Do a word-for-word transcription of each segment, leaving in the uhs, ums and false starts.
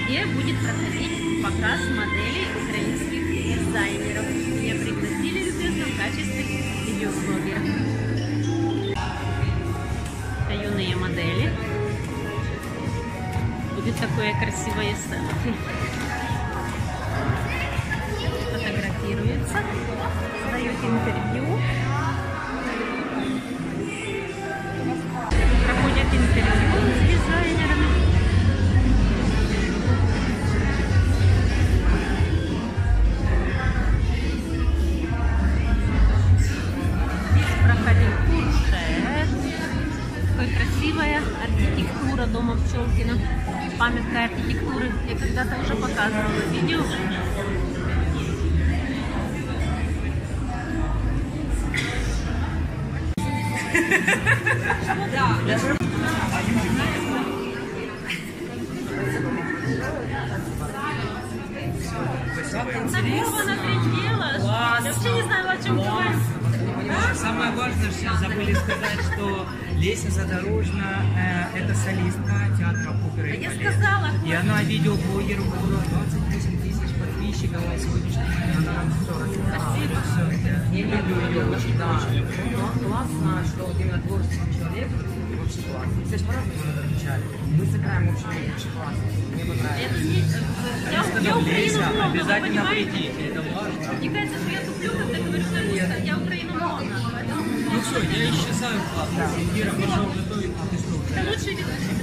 где будет проходить показ моделей украинских дизайнеров. Меня пригласили любезно в качестве видеоблогера. Это юные модели. Будет такое красивое селфи. Фотографируется, дает интервью. Проходят интервью с дизайнерами. Здесь проходил Куршет. Такая красивая архитектура дома Пчелкина. Памятка архитектуры. Я когда-то уже показывала видео. Такого натрендела. Я вообще не знаю, о чем говорить. Самое важное, что забыли сказать, что Леся Задорожна э, это солистка театра оперы. А я сказала. И она видеоблогер, у которой двадцать восемь тысяч подписчиков, а сегодняшний день она сорок. Спасибо. Я люблю ее очень, да. Классно, что вот именно творческий человек вообще классно. Все же по-разному отвечали. Мы сыграем, в общем, очень классно. Мне понравилось. Я сказал, Леся, много, обязательно понимаете? придите, это важно. Мне кажется, что я туплю, когда говорю, что я, я Украину много. Ну все, я исчезаю классно. Ира пошел готовить, а ты что? Это лучший ведущий.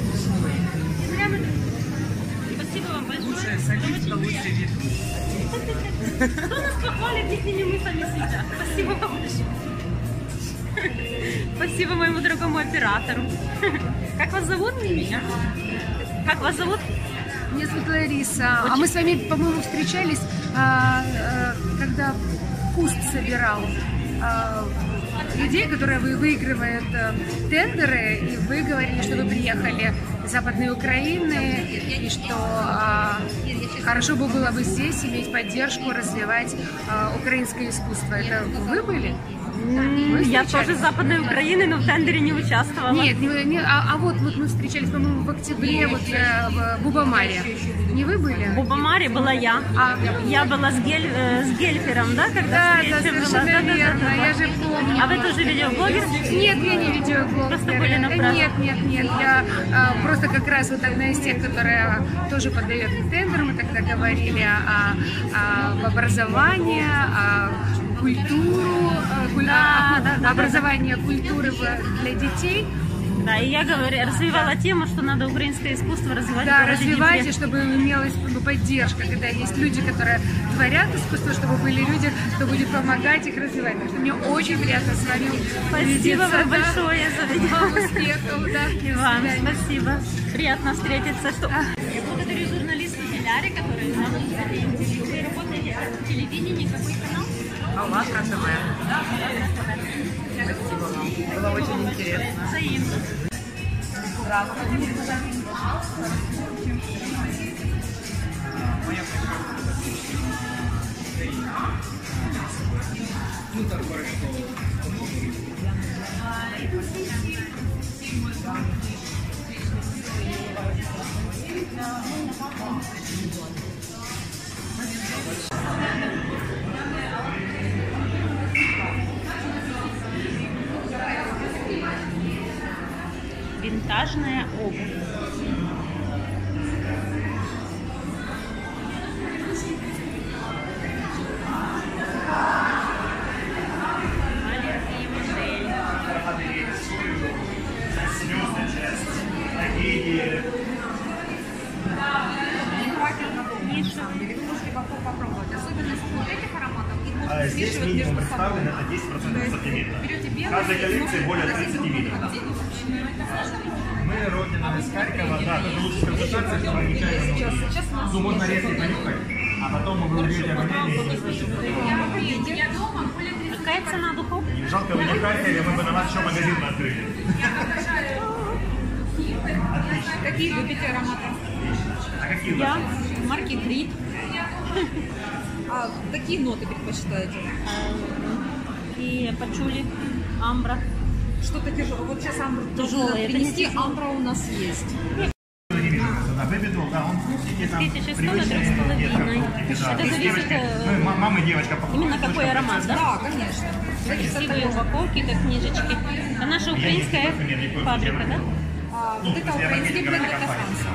Спасибо вам большое. Лучшая солистка, лучший ведущий. Кто нас похвалит, если мы сами себя? Спасибо вам большое. Спасибо моему дорогому оператору. Как вас зовут? Меня? Как вас зовут? Меня зовут Лариса. Очень... А мы с вами, по-моему, встречались, а, а, когда Куст собирал а, людей, которые вы, выигрывают а, тендеры, и вы говорили, что вы приехали из Западной Украины, и что а, хорошо бы было бы здесь иметь поддержку, развивать а, украинское искусство. Это вы были? Я тоже из Западной Украины, но в тендере не участвовала. Нет, не, не, а, а вот, вот мы встречались, по-моему, в октябре вот, э, в Бубамаре. Не вы были? В Бубамаре была я. А, я была с, гель, э, с Гельфером, да, когда Да, встреча да, была? совершенно Да, да, верно, да, да. я же помню. А вы тоже видеоблогер? Нет, я не видеоблогер. Просто были на празднике? Нет, нет, нет. Я а, просто как раз вот одна из тех, которая тоже подает тендер. Мы тогда говорили о, о образовании, о культуру, о, Да, о, да, да, образование культуры для детей. Да, и я говорю, развивала тему, что надо украинское искусство развивать. Да, в городе развивайте, Днепре. чтобы имелась поддержка, когда есть люди, которые творят искусство, чтобы были люди, кто будет помогать их развивать. Так что мне очень приятно с вами Спасибо увидеться. вам большое за видео. Вам успехов, да. И вам спасибо. Приятно встретиться. Что... Я благодарю журналисту Диляре, которая нам дали интервью. Вы работаете в телевидении, какой канал? АЛЛАТРА ТВ. Спасибо вам. Было очень интересно. Взаимно. Здравствуйте. Ну так хорошо. Винтажная обувь. Маленькие модели. Ниша. Попробовать. Особенность вот этих ароматов. А здесь минимум представлен это десять процентов ассортимента. В каждой коллекции более тридцати видов. Мы родина из Харькова, да, тоже лучше концентрация, что мы нечаянно. Ну, можно резать понюхать, а потом мы увидите обоняние. Какая цена духов? Жалко, вы не в Харькове, мы бы на вас еще магазин открыли. Какие любите ароматы? А какие у Я вас? марки Грид. А какие ноты предпочитаете? И пачули, амбра. Что-то тяжелое. Вот сейчас амбра Тяжелое, это не принести. тяжелое. Амбра у нас есть. Да, Baby Doll. Да, он вкусненький, там тысяча сто на трех с половиной. Это зависит ну, мама и девочка покупают. именно какой аромат, да? Да, конечно. Красивые упаковки, как книжечки. Это наша украинская фабрика, да? А, вот это украинский бренд, это Франция.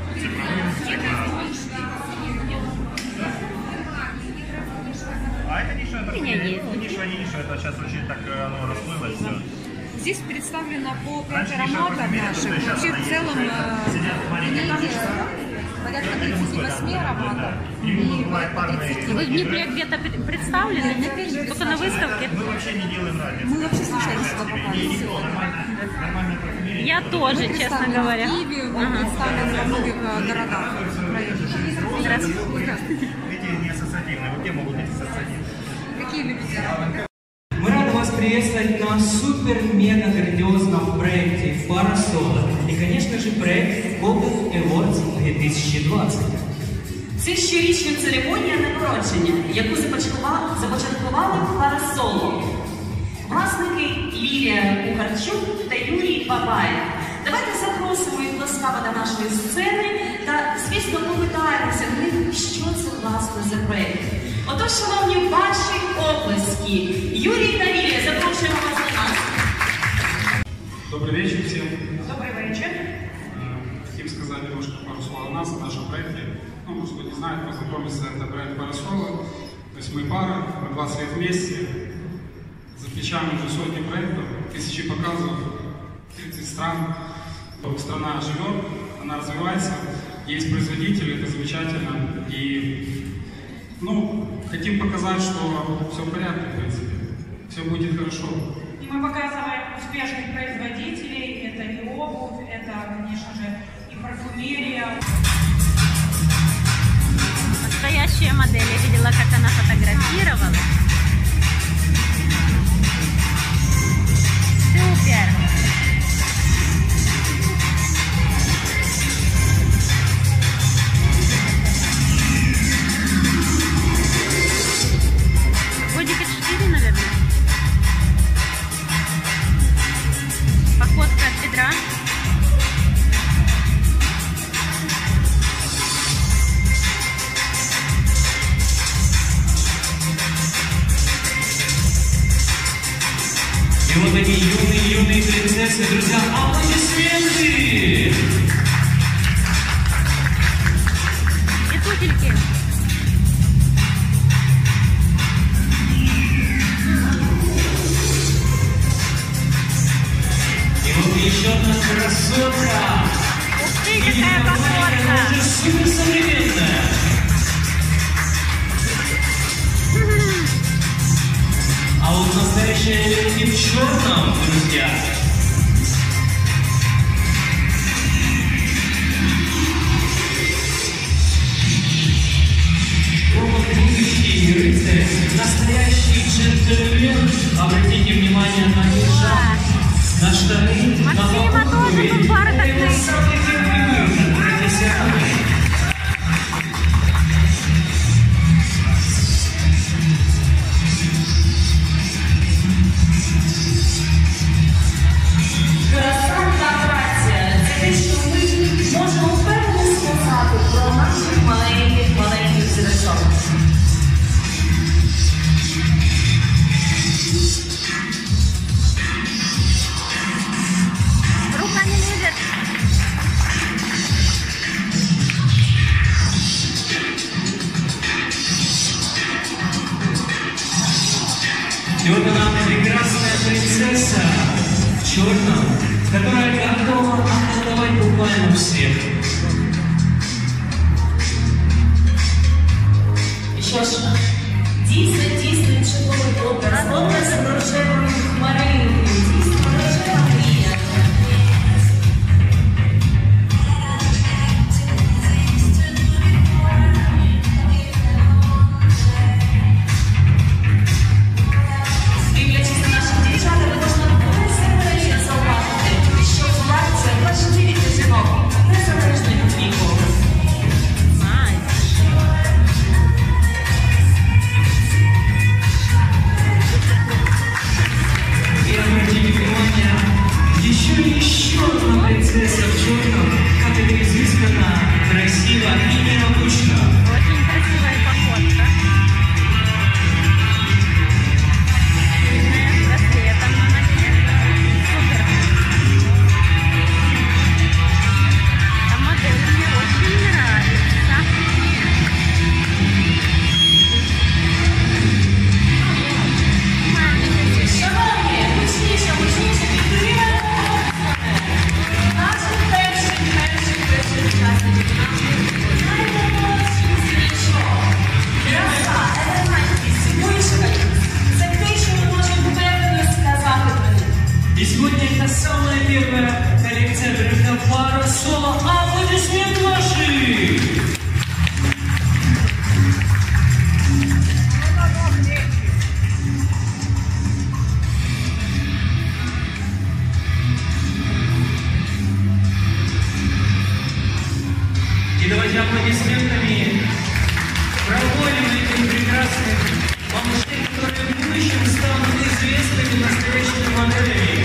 А это ниша, это У меня есть. ниша, не ниша, это сейчас очень так оно расплылось все. Здесь представлено по пять Раньше ароматов еще наших. сейчас Вообще в есть. целом э, Сидят маленькие линейки девушки. порядка тридцати восьми ароматов. И И бывает по парные. тридцати. Вы в Днепре где-то пред- представлены? Только на выставке? Мы вообще не делаем разницы. Мы вообще случайно сюда И попали. никто, нормально, нормальная парфюмерия. Я тоже, честно Представлены говоря. в Киеве, мы представлены во многих э, городах. Эти не ассоциативные, вот те могут быть ассоциативные. Какие любите ароматы? Мы рады вас приветствовать на супер-мега-грандиозном проекте Парасола. И, конечно же, проект Golden Awards дві тисячі двадцять. Це щорічна церемонія нагородження, яку започаткували, започаткували Парасоло. Власники Лілія Кухарчук та Юрій Бабаєв. Давайте запросимо їх ласкаво до нашої сцени та, звісно, попитаємося в них, що це власне за проєкт. Отож, шановні, ваші оплески. Юрій та Лілія, запрошуємо вас до нас. Добрый вечер всем. Добрий вечір. Хотим сказать немножко пару слов о нас, о нашем проекте. Ну, может, кто не знает, познакомиться, это бренд Парасола. То есть мы пара, мы двадцать лет вместе, запечатали уже сотни проектов, тысячи показов, тридцать стран. Страна живет, она развивается, есть производители, это замечательно. И, ну, хотим показать, что все в порядке, в принципе, все будет хорошо. И мы показываем успешных производителей, это и обувь, это, конечно же, и парфюмерия. Настоящая модель. Я видела, как она фотографировала. Супер! Годика четыре, наверное. Походка от бедра. И вот такие юные-юные принцессы, друзья, аплодисменты! И туфельки. И вот еще одна красотка! Ух ты, какая походка! Она уже суперсовременная! А вот настоящая леди в черном, друзья. Вот будущий рыцарь, настоящий джентльмен. Обратите внимание на держак, на штаны, на Максима тоже тут бархатный. Это его самый любимый выход, профессиональный. Краса та праця – це те, що ми можемо впевнено сказати про наших маленьких-маленьких зірочок. Рука не лезет. И вот она, прекрасная принцесса в черном, которая готова околдовать буквально всех. Що ж, дійсно, дійсно чудовий образ. Образ рожевої хмаринки, дійсно рожева мрія. Дивлячись на наших дівчат, можна дуже зауважити, що плаття важливі для жінок не забирає. аплодисментами проводим этих прекрасных малышей, которые в будущем станут известными настоящими моделями.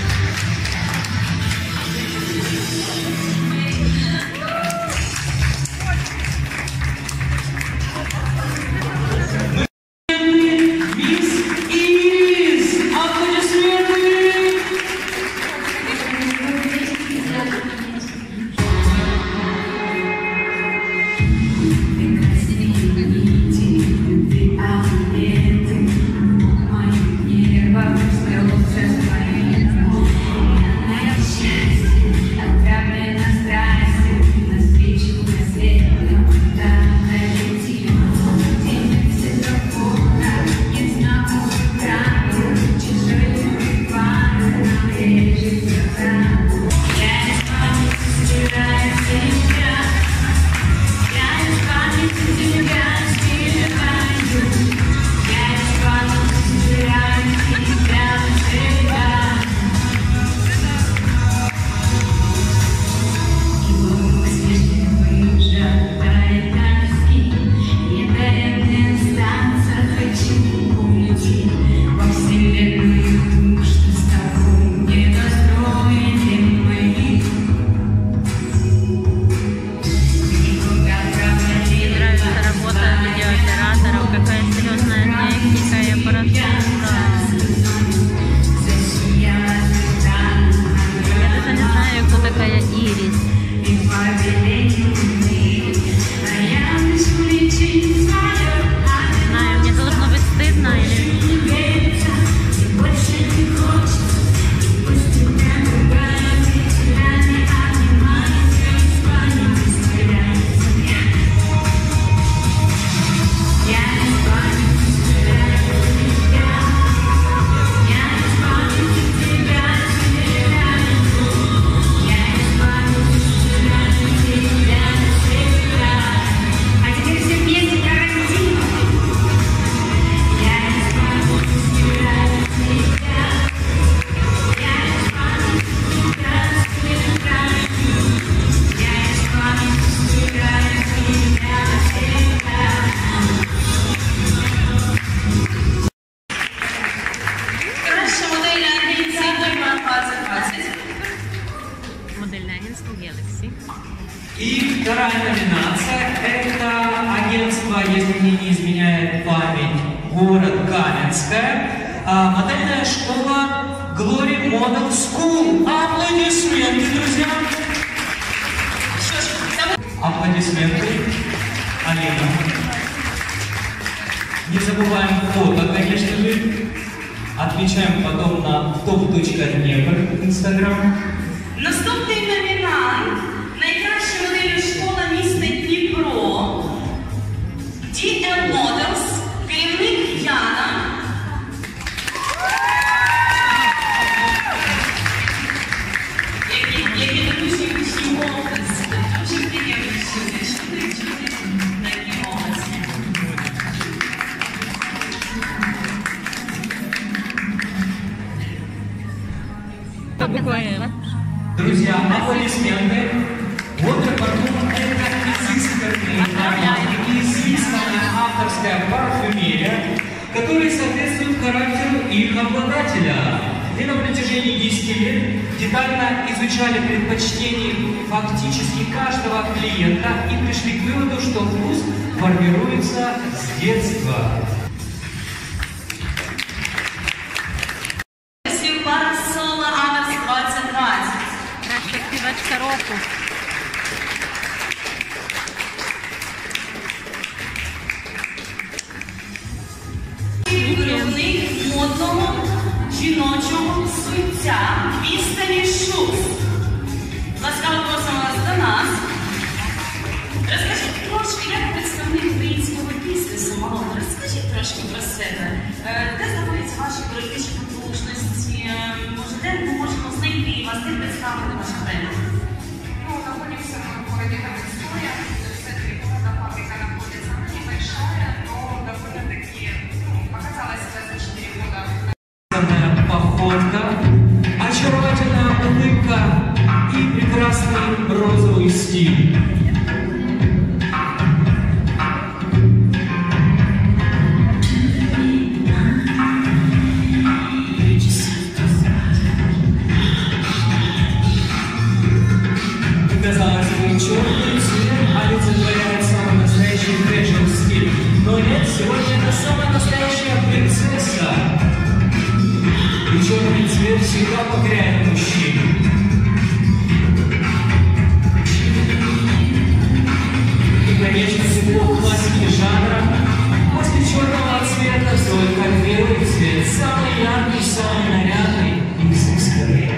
И вторая номинация – это агентство, если мне не изменяет память, город Каменская, а, модельная школа Glory Model School. Аплодисменты, друзья! Аплодисменты. Алина. Не забываем фото, конечно же. Отмечаем потом на топ точка днепр Инстаграм. Наступний номінант – найкраща модель школа міста Дніпро, ді ел Models, керівник Яна. Які дуже вищі образи, дуже приємні сюди, чути, чути такі образи. Друзья, аплодисменты. Waterparfum – это изысканный аромат, изысканная авторская парфюмерия, которые соответствуют характеру их обладателя. И на протяжении десяти лет детально изучали предпочтения фактически каждого клиента и пришли к выводу, что вкус формируется с детства. Парасола Аверс двадцять двадцять. Краща співачка року. Виробник модного жіночого взуття Відстані Шуз. Ласкаво просимо вас до нас. Розкажіть трошки, як представник українського бізнесу малого, розкажіть трошки про себе. Де знаходяться ваші юридичні потужності? Може, де ми можемо знайти вас, де представити ваш бренд? Ну, находимся мы в городе Каменская, в центре города, фабрика находится, она небольшая, но довольно-таки, ну, показала себя за четыре года. Походка, очаровательная улыбка и прекрасный розовый стиль. классики жанра. После черного цвета только белый цвет. Самый яркий, самый нарядный и изысканный.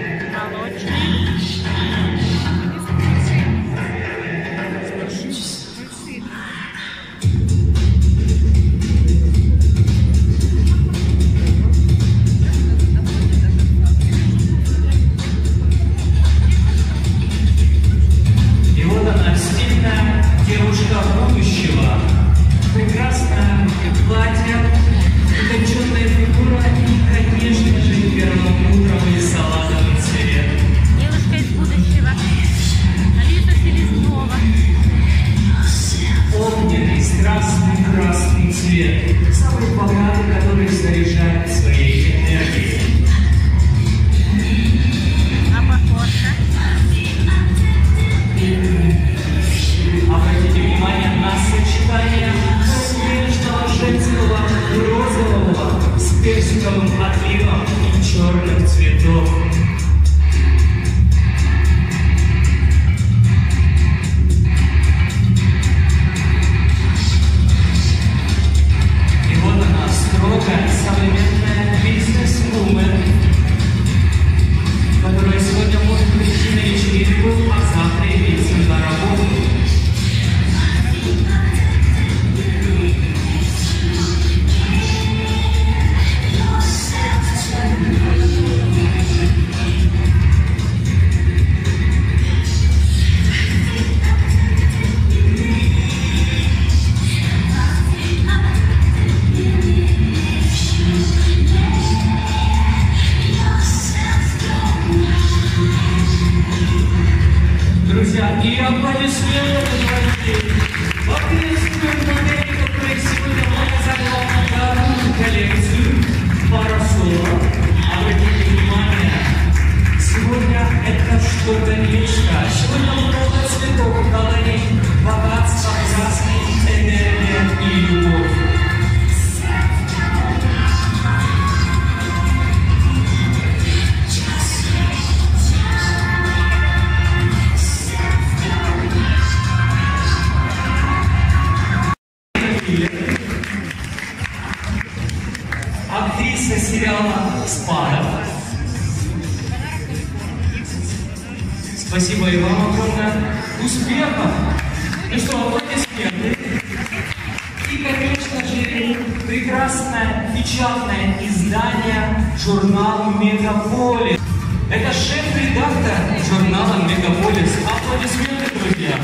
Девушка будущего, прекрасное платье, утонченная фигура и, конечно же, перламутровый салатовый цвет. Девушка из будущего. Алиса Селезнова. Огненный, страстный красный цвет, самый богатый, который заряжает своей энергией. А похожа? Обратите внимание на сочетание нежного женского розового с персиковым отливом и черных цветов. И вот она, строгая, современная бизнес-вумен, которая сегодня может прийти на вечеринку, а завтра явиться на работу. Друзья, и аплодисменты, дорогие. Поприветствуем модели, которые сегодня показали вам вторую коллекцию парасола. Обратите внимание, сегодня это что-то личное. Сегодня много цветов, колорит, богатство, краски, энергия и любовь. Актриса сериала «Спада». Спасибо и вам огромное. Успехов! Ну что, аплодисменты. И, конечно же, прекрасное печатное издание журнала «Мегаполис». Это шеф-редактор журнала «Мегаполис». Аплодисменты, друзья!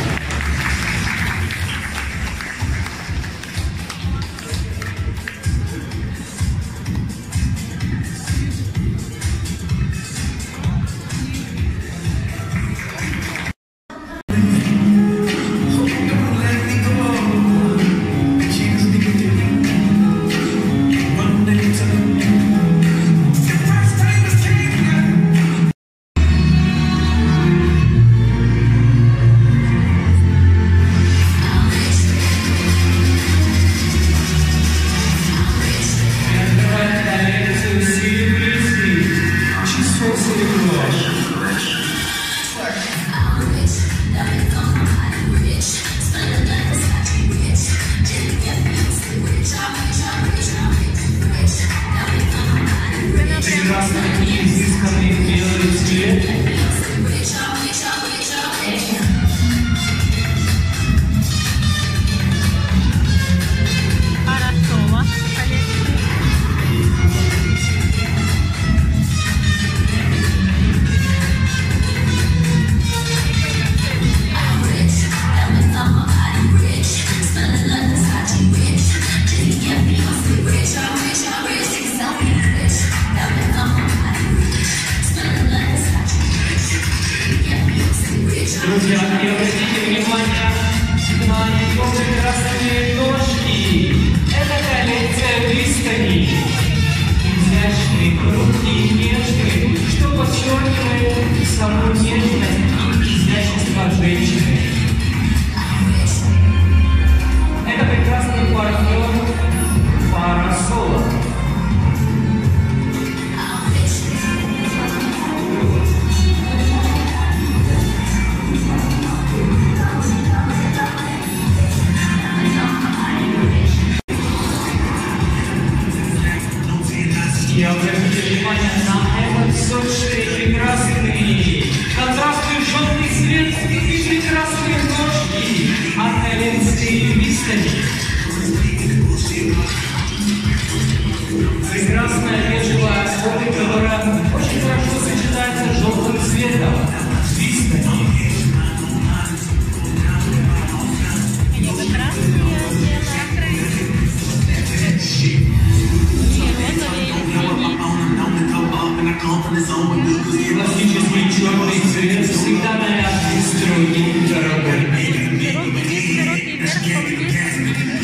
Друзья, и обратите внимание на его прекрасные ножки. Это коллекция Вискани. Изящные, хрупкие, нежные, что подчеркивает саму нежность и изящество женщины. Это прекрасный парфюм Парасола.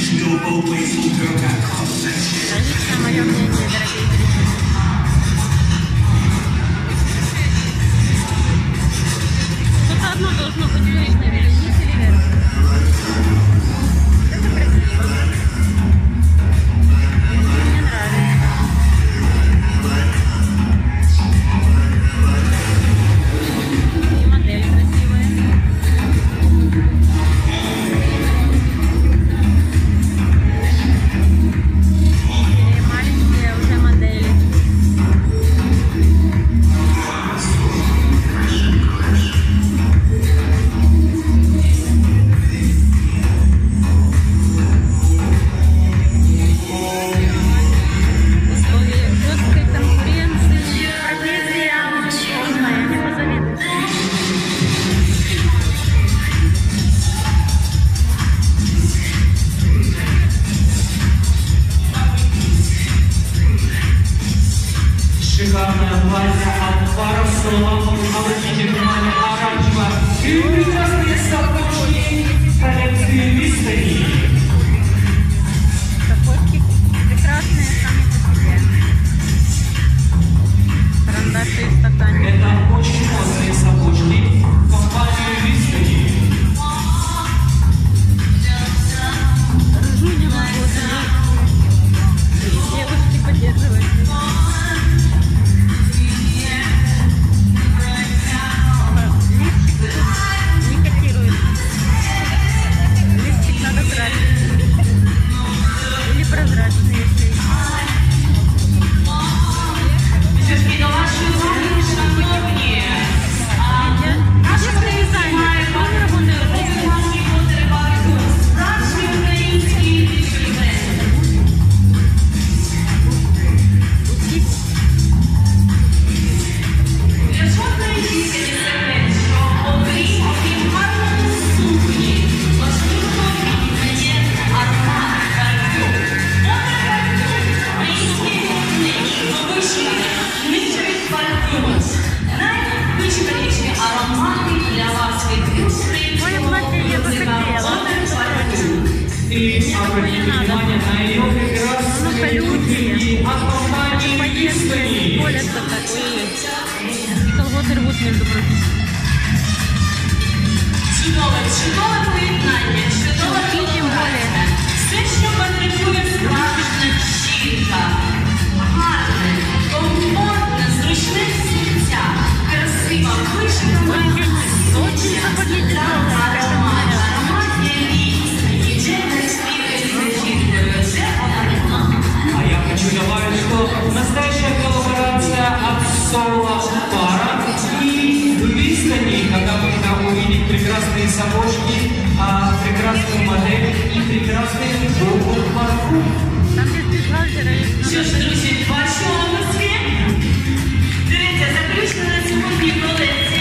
мое мнение, дорогие зрители. Что-то одно должно быть точно, или вниз, или вверх. Это красиво. Мне нравится. И модель красивая. И маленькие уже модели. Шикарное платье от Парасола. Обратите внимание, оранжево. И прекрасные сапожки коллекции Мистери. Сапожки прекрасные сами по себе. Карандаши и стаканчики. Это очень модные сапожки компании Мистери. Ржу не могу, девушки поддерживают. Не котирует. Лифчик надо красить. Или прозрачный, если есть. Девушки, на вашей уваге, шановні, Наши дизайнеры тоже работают здесь. справжній український дизайн. Для жодної жінки не секрет, що окрім гарної сукні, важливо віддає аромат парфюм. Добре парфюм, український вишуканий, нічий парфюм. Найвишуканіші аромати для вас відкрили. Моє плаття я захотела. И обратите внимание на ее прекрасные туфельки от компании Мистери. Колятся так. И колготы рвут, между прочим. Чудове, чудове поєднання, чудове колорація. Все, що потребує справжня жінка. Гарне, комфортне, зручне взуття, красива, вишукана сукня та аромат. Аромат є різний, є красивою жінкою. Це вона. А я хочу добавить, что настоящая коллаборация от Соло Пара и Мистери, когда можно увидеть прекрасные сапожки, а, прекрасную модель и прекрасный парфюм. Там без бюстгальтера есть. Що ж, друзі, ваші обласки? Дивіться, заключна на сьогодні колекція.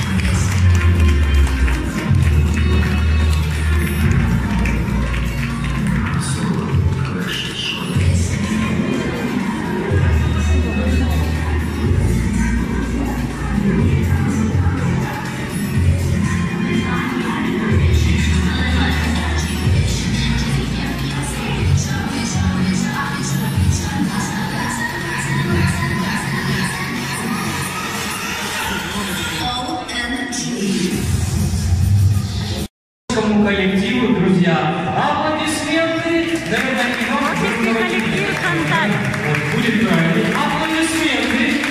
Коллективу, друзья, аплодисменты, дорогие Творческий коллектив «Контакт». Вот, будет правильно. Аплодисменты.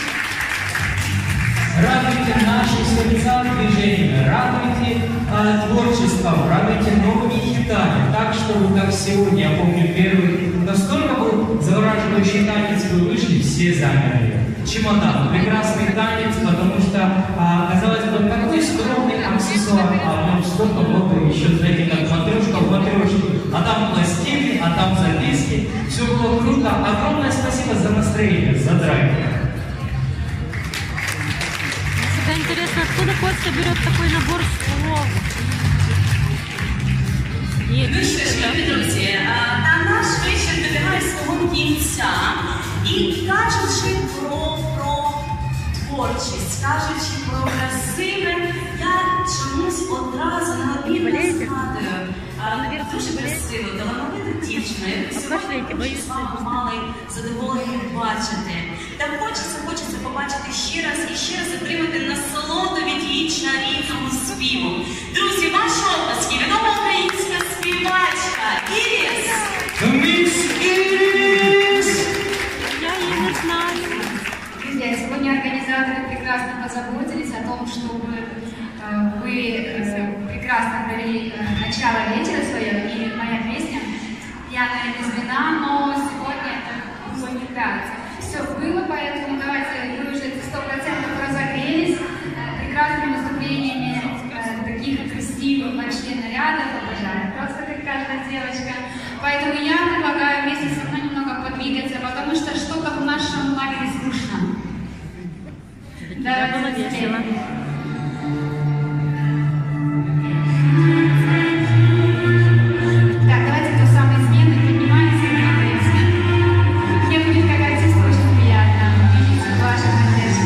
Радуйте наши сердца движениями, радуйте а, творчеством, радуйте новыми хитами. Так что вы, как сегодня, я помню, первый, настолько был завораживающий танец, вы вышли, все замерли. Чемодан, прекрасный танец, потому что, а, казалось бы, какой скромный аксессуар, а в нем столько много еще, знаете, как матрешка в матрешке. А там пластины, а там записки. Все было круто. Огромное спасибо за настроение, за драйв. Всегда интересно, откуда Костя берет такой набор слов. Є, Ну що ж, любі друзі, та наш вечір добігає свого кінця. І кажучи про, про творчість, кажучи про красиве, я чомусь одразу на обідно згадую Дуже красиво, талановита дівчина, яку сьогодні ми з вами мали задоволення бачити. Та хочеться, хочеться побачити ще раз і ще раз отримати насолоду від її чарівного співу. Друзі, ваші оплески, відома українська співачка Ірис! Мисс Ирис! Я її не знаю. Друзья, сегодня организаторы прекрасно позаботились о том, чтобы вы прекрасно провели начало вечера свое, и моя песня «Пьяная без вина», но сегодня это не нравится. Все было, поэтому давайте, вы уже сто процентов разогрелись прекрасными выступлениями таких красивых вообще нарядов, обожаю, просто как каждая девочка. Поэтому я предлагаю вместе со мной немного подвигаться, потому что что-то в нашем лагере скучно. Да, было весело. Так, давайте кто самый изменный, поднимается и двигается. Мне будет как артисту очень приятно видеть ваши поддержки.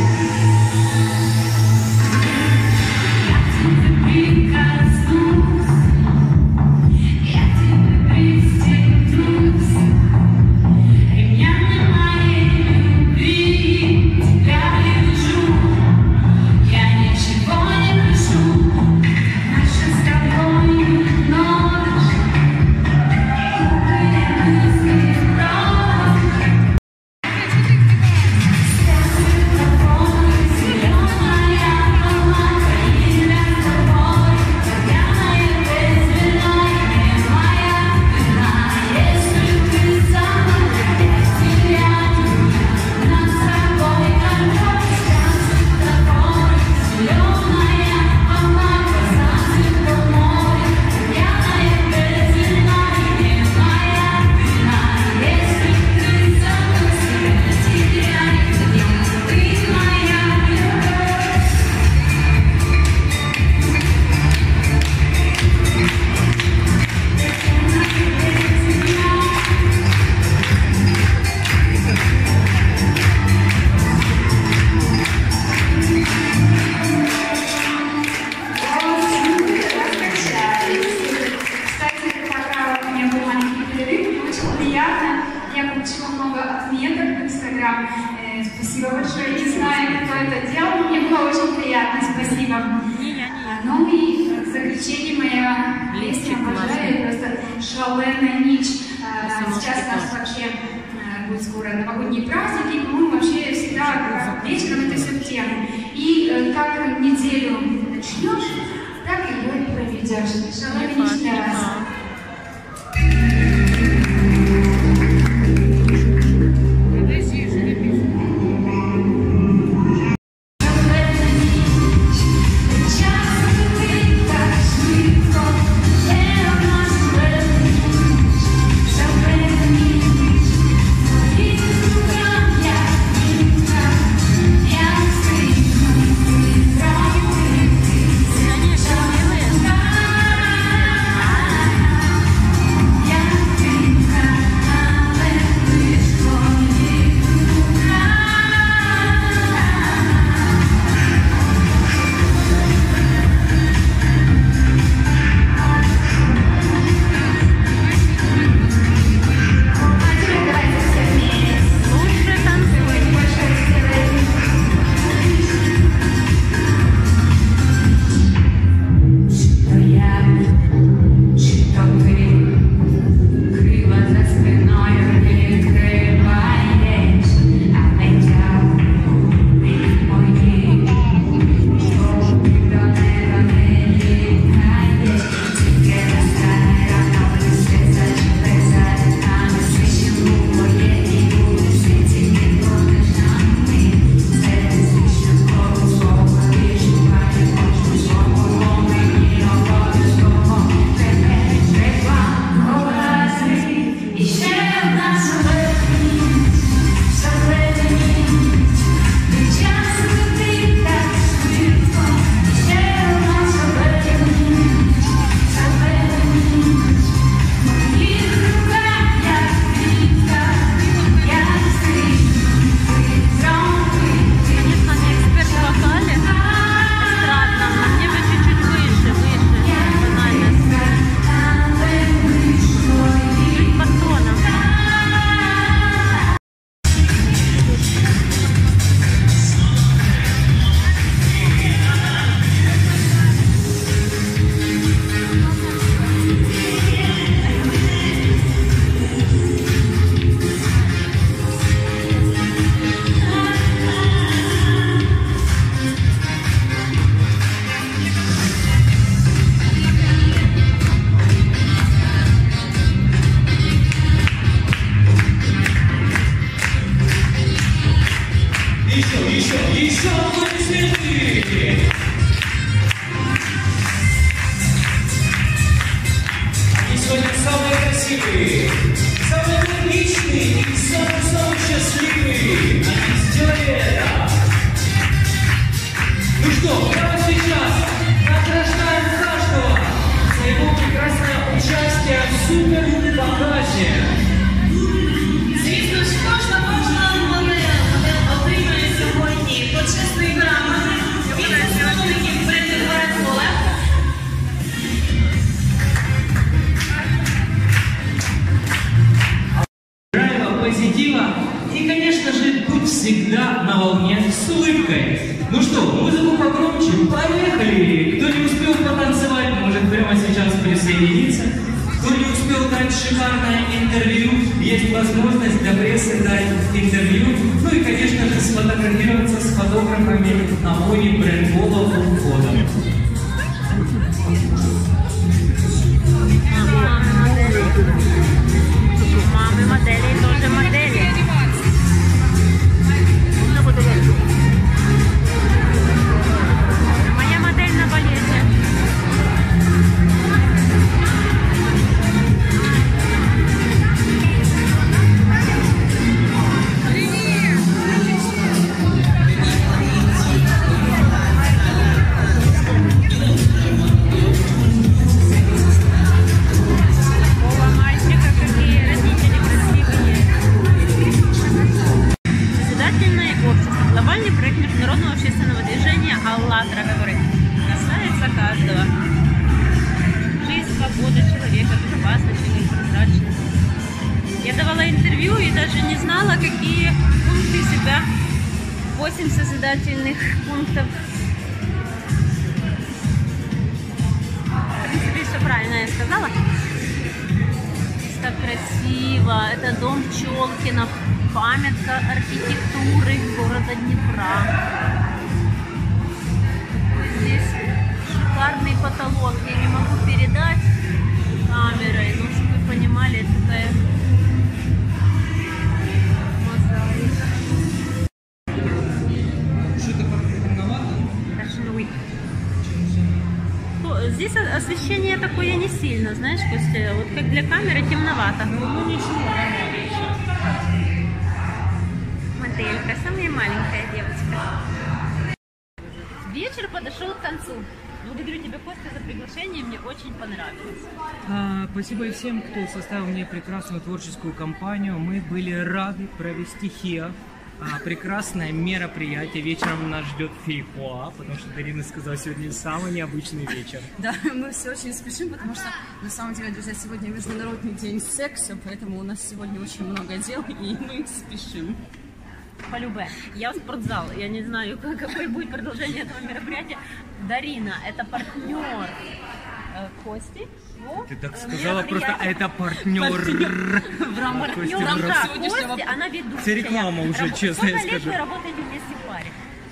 Я тебе прикоснусь, я тебе пристегнусь, ремнями моей любви тебя привяжу. Я ничего не прошу, наша с тобой ночь. Спасибо большое. Не знаю, кто это делал, но мне было очень приятно. Спасибо. Ну и в заключение моя песня, обожаю, просто шаленая ночь. Сейчас у нас вообще будет скоро новогодние праздники, мы вообще всегда вечером это все в тему. И как неделю начнешь, так ее и проведешь. Шаленая ночь для вас. Конечно, милые. красивые, самые энергичные и самые-самые счастливые. Они сделали это. Ну что, прямо сейчас награждаем каждого за его прекрасное участие в супер-показе. Звісно ж, кожна кожна модель отримає сьогодні почесний грамоти від засновників бренду Парасола. Драйва, позитива и, конечно же, будь всегда на волне с улыбкой. Ну что, музыку погромче, поехали! Кто не успел потанцевать, может прямо сейчас присоединиться. Кто не успел дать шикарное интервью, есть возможность для прессы дать интервью. Ну и, конечно же, сфотографироваться с фотографами на фоне брендбола у входа. Мамы моделей тоже модели. Моя модель на балете. Глобальный проект международного общественного движения «АЛЛАТРА», который касается каждого. Жизнь, свобода человека, безопасность и прозрачность. Я давала интервью и даже не знала, какие пункты себя, восемь созидательных пунктов. В принципе, все правильно я сказала. Как красиво. Это дом Пчелкина. Памятка архитектуры города Днепра. Здесь шикарный потолок. Я не могу передать камерой, но чтобы вы понимали, это такая мозаика. Что-то как-то темновато? Здесь освещение такое не сильно, знаешь, Костя, вот как для камеры темновато. Ну ничего, моделька, самая маленькая девочка. Вечер подошел к концу. Благодарю тебя, Костя, за приглашение, мне очень понравилось. А, спасибо и всем, кто составил мне прекрасную творческую компанию. Мы были рады провести ХИА. А, прекрасное мероприятие. Вечером нас ждет фейхоа, потому что Дарина сказала, сегодня самый необычный вечер. Да, мы все очень спешим, потому что на самом деле, друзья, сегодня Международный день секса, поэтому у нас сегодня очень много дел, и мы спешим. Полюбе. Я в спортзал. Я не знаю, какое будет продолжение этого мероприятия. Дарина, это партнер э, Кости. Ты так сказала, просто это партнер. В рамках Кости она ведущая. Это реклама уже, честно я скажу. Сколько лет вы работаете вместе в паре?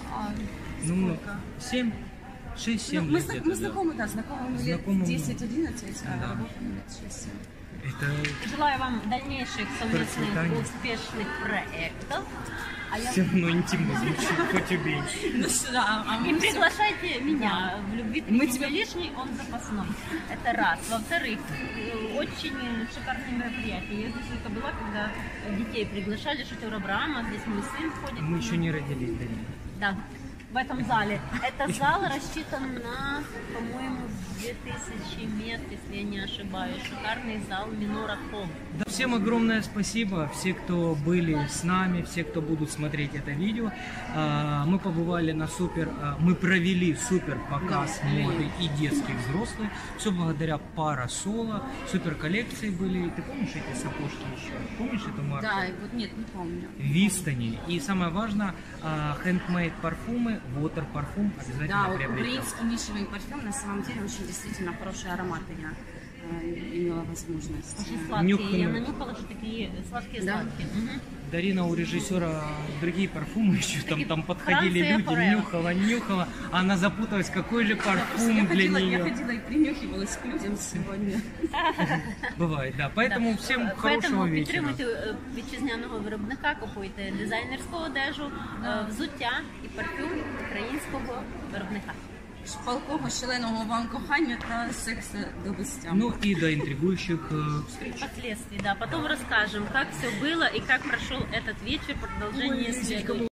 Ну, семь, шесть-семь лет. Мы знакомы, да, знакомы лет десять-одиннадцать, а работаем лет шесть-семь. Это... Желаю вам дальнейших совместных успешных проектов. А Все я... равно интимно звучит, хоть убей. Ну, да, а и приглашайте меня. В любви ты не тебя... лишний, он запасной. Это раз. Во-вторых, очень шикарное мероприятие. Я здесь только была, когда детей приглашали, шатер Авраама. Здесь мой сын ходит. Мы еще не родились, Дарина. Да, в этом зале. Это зал рассчитан на, по-моему, две тысячи мест, если я не ошибаюсь. Шикарный зал Минора Холл. Да, всем огромное спасибо, все, кто были с нами, все, кто будут смотреть это видео. Мы побывали на супер, мы провели супер показ моды и детских, взрослых. Все благодаря Парасола. Супер коллекции были. Ты помнишь эти сапожки еще? Помнишь эту марку? Да, вот нет, не помню. Вистани. И самое важное, handmade парфумы, water парфум обязательно да, приобретем. Да, украинский нишевый парфюм на самом деле очень действительно хороший аромат я э, имела возможность. Очень сладкие. Нюхаю. Я нанюхала, что такие сладкие-сладкие. Да. Угу. Дарина у режиссера другие парфумы еще там, там подходили Франция люди, forever. нюхала, нюхала, а она запуталась, какой же парфум я для ходила, нее. Я ходила и принюхивалась к людям сегодня. Бывает, да. Поэтому всем хорошого вечора. Підтримуйте вітчизняного виробника, купуйте дизайнерську одежу, взуття і парфюм українського виробника. палкого шаленого вам кохання та секс-довестям. Ну и до интригующих э, Последствий, да. Потом расскажем, как все было и как прошел этот вечер. Продолжение следует.